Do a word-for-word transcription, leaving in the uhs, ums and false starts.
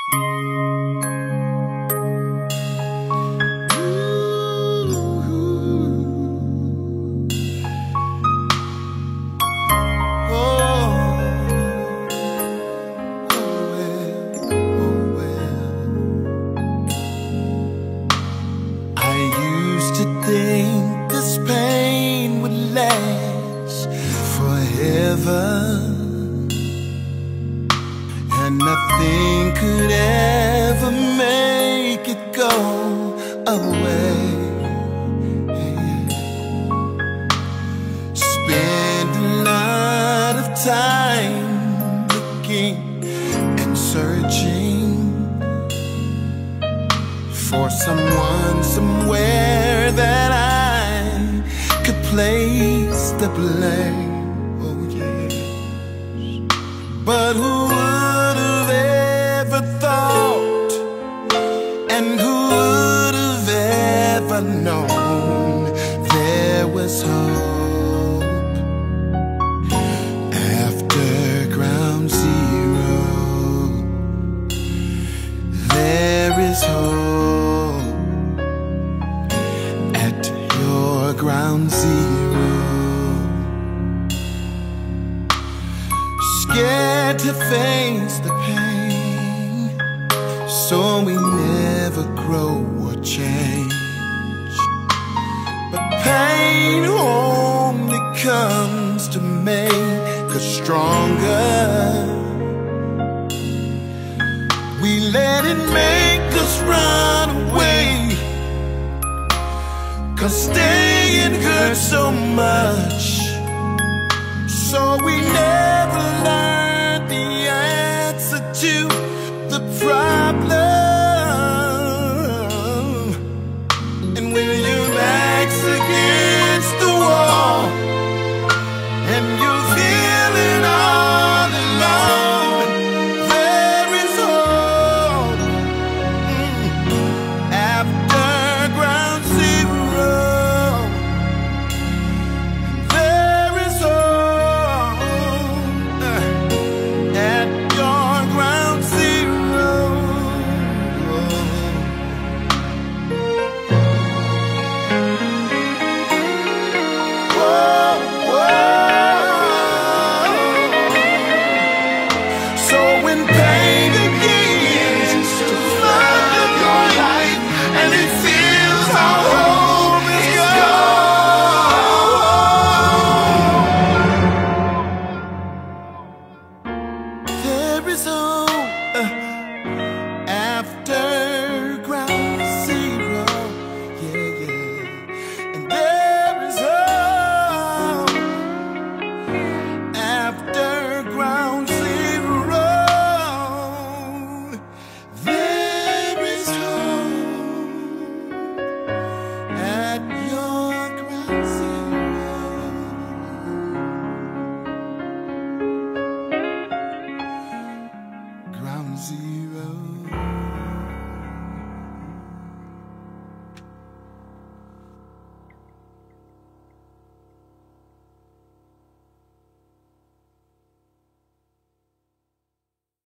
Think this pain would last forever, and nothing could ever make it go away. Spend a lot of time looking and searching for someone somewhere that I could place the blame. Oh yes. But who would have ever thought, and who would have ever known there was hope after ground zero? There is hope ground zero. Scared to face the pain, so we never grow or change. But pain only comes to make us stronger. We let it make us run away, 'cause staying hurts so much. So we never learned the answer to the problem.